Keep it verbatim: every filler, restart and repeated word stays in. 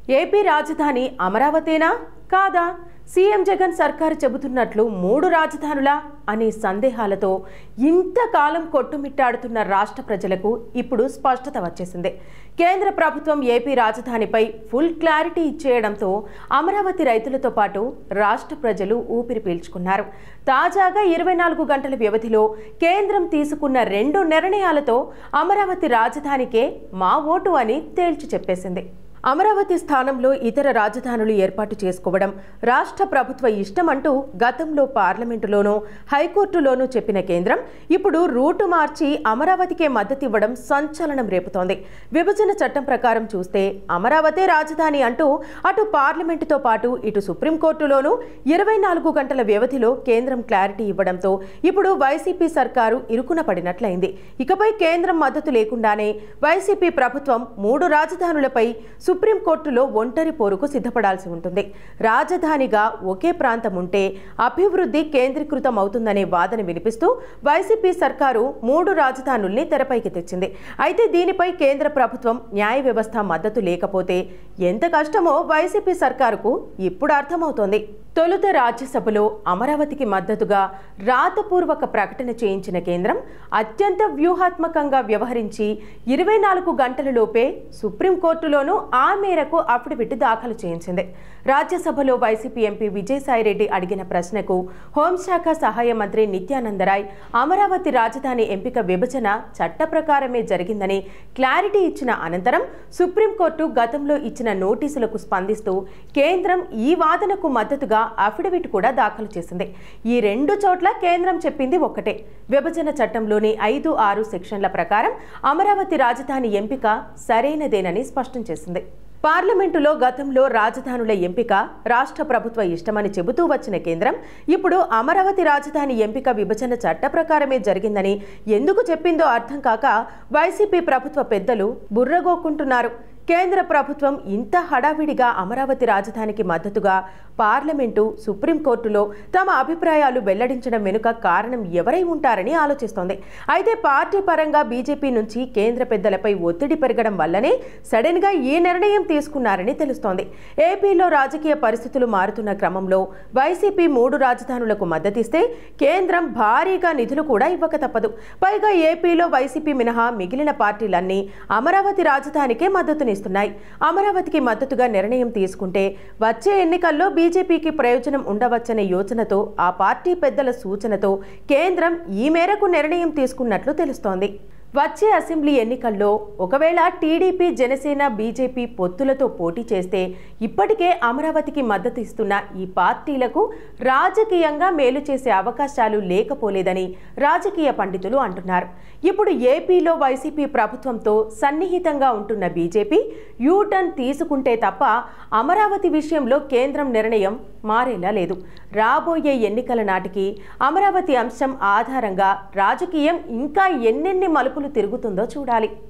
AP రాజధాని అమరావతేనా కాదా? CM Jagan సర్కారు చెబుతున్నట్లు మూడు రాజధానులా అనే సందేహాలతో ఇంతకాలం కొట్టుమిట్టాడుతున్న రాష్ట్ర ప్రజలకు ఇప్పుడు స్పష్టత వచ్చేసింది. కేంద్ర ప్రభుత్వం ఏపీ రాజధానిపై ఫుల్ క్లారిటీ ఇచ్చేయడంతో అమరావతి రైతులతో పాటు రాష్ట్ర ప్రజలు ఊపిరి పీల్చుకున్నారు. తాజాగా ఇరవై నాలుగు గంటల వ్యవధిలో కేంద్రం తీసుకున్న రెండు నిర్ణయాలతో అమరావతి రాజధానికే మా ఓటు అని తేల్చి చెప్పేసింది. అమరావతి స్థానంలో ఇతర రాజధానులు ఏర్పాటు చేసుకోవడం రాష్ట్ర ప్రభుత్వ ఇష్టమంటూ గతంలో పార్లమెంటులోనూ హైకోర్టులోనూ చెప్పిన కేంద్రం ఇప్పుడు రూటు మార్చి అమరావతికే మద్దతివ్వడం సంచలనం రేపుతోంది. విభజన చట్టం ప్రకారం చూస్తే అమరావతి రాజధాని అంటూ అటు పార్లమెంటుతో పాటు ఇటు సుప్రీంకోర్టులోనూ ఇరవై నాలుగు గంటల వ్యవధిలో కేంద్రం క్లారిటీ ఇవ్వడంతో ఇప్పుడు వైసీపీ సర్కారు ఇరుకున పడినట్లయింది. ఇకపై కేంద్రం మద్దతు లేకుండానే వైసీపీ ప్రభుత్వం మూడు రాజధానులపై సుప్రీంకోర్టులో ఒంటరి పోరుకు సిద్ధపడాల్సి ఉంటుంది. రాజధానిగా ఒకే ప్రాంతం ఉంటే అభివృద్ధి కేంద్రీకృతం అవుతుందనే వాదన వినిపిస్తూ వైసీపీ సర్కారు మూడు రాజధానుల్ని తెరపైకి తెచ్చింది. అయితే దీనిపై కేంద్ర ప్రభుత్వం న్యాయ వ్యవస్థ మద్దతు లేకపోతే ఎంత కష్టమో వైసీపీ సర్కారుకు ఇప్పుడు అర్థమవుతోంది. తొలుత రాజ్యసభలో అమరావతికి మద్దతుగా రాతపూర్వక ప్రకటన చేయించిన కేంద్రం అత్యంత వ్యూహాత్మకంగా వ్యవహరించి ఇరవై నాలుగు గంటలలోపే సుప్రీంకోర్టులోనూ ఆ మేరకు అఫిడవిట్ దాఖలు చేయించింది. రాజ్యసభలో వైసీపీ ఎంపీ విజయసాయిరెడ్డి అడిగిన ప్రశ్నకు హోంశాఖ సహాయ మంత్రి నిత్యానందరాయ్ అమరావతి రాజధాని ఎంపిక విభజన చట్ట ప్రకారమే జరిగిందని క్లారిటీ ఇచ్చిన అనంతరం సుప్రీంకోర్టు గతంలో ఇచ్చిన నోటీసులకు స్పందిస్తూ కేంద్రం ఈ వాదనకు మద్దతుగా అఫిడవిట్ కూడా దాఖలు చేసింది. ఈ రెండు చోట్ల కేంద్రం చెప్పింది ఒక్కటే. విభజన చట్టంలోని ఐదు ఆరు సెక్షన్ల ప్రకారం అమరావతి రాజధాని ఎంపిక సరైనదేనని స్పష్టం చేసింది. పార్లమెంటులో గతంలో రాజధానుల ఎంపిక రాష్ట్ర ప్రభుత్వ ఇష్టమని చెబుతూ వచ్చిన కేంద్రం ఇప్పుడు అమరావతి రాజధాని ఎంపిక విభజన చట్ట ప్రకారమే జరిగిందని ఎందుకు చెప్పిందో అర్థం కాక వైసీపీ ప్రభుత్వ పెద్దలు బుర్రగోకుంటున్నారు. కేంద్ర ప్రభుత్వం ఇంత హడావిడిగా అమరావతి రాజధానికి మద్దతుగా పార్లమెంటు సుప్రీంకోర్టులో తమ అభిప్రాయాలు వెల్లడించడం వెనుక కారణం ఎవరై ఉంటారని ఆలోచిస్తోంది. అయితే పార్టీ పరంగా బీజేపీ నుంచి కేంద్ర పెద్దలపై ఒత్తిడి పెరగడం వల్లనే సడన్ గా ఈ నిర్ణయం తీసుకున్నారని తెలుస్తోంది. ఏపీలో రాజకీయ పరిస్థితులు మారుతున్న క్రమంలో వైసీపీ మూడు రాజధానులకు మద్దతిస్తే కేంద్రం భారీగా నిధులు కూడా ఇవ్వక తప్పదు. పైగా ఏపీలో వైసీపీ మినహా మిగిలిన పార్టీలన్నీ అమరావతి రాజధానికే మద్దతునిస్తున్నాయి. అమరావతికి మద్దతుగా నిర్ణయం తీసుకుంటే వచ్చే ఎన్నికల్లో బీజేపీకి ప్రయోజనం ఉండవచ్చనే యోచనతో ఆ పార్టీ పెద్దల సూచనతో కేంద్రం ఈ మేరకు నిర్ణయం తీసుకున్నట్లు తెలుస్తోంది. వచ్చే అసెంబ్లీ ఎన్నికల్లో ఒకవేళ టీడీపీ జనసేన బీజేపీ పొత్తులతో పోటీ చేస్తే ఇప్పటికే అమరావతికి మద్దతు ఇస్తున్న ఈ పార్టీలకు రాజకీయంగా మేలు చేసే అవకాశాలు లేకపోలేదని రాజకీయ పండితులు అంటున్నారు. ఇప్పుడు ఏపీలో వైసీపీ ప్రభుత్వంతో సన్నిహితంగా ఉంటున్న బీజేపీ యూటర్న్ తీసుకుంటే తప్ప అమరావతి విషయంలో కేంద్రం నిర్ణయం మారేలా లేదు. రాబోయే ఎన్నికల నాటికి అమరావతి అంశం ఆధారంగా రాజకీయం ఇంకా ఎన్నెన్ని మలుపులు తిరుగుతుందో చూడాలి.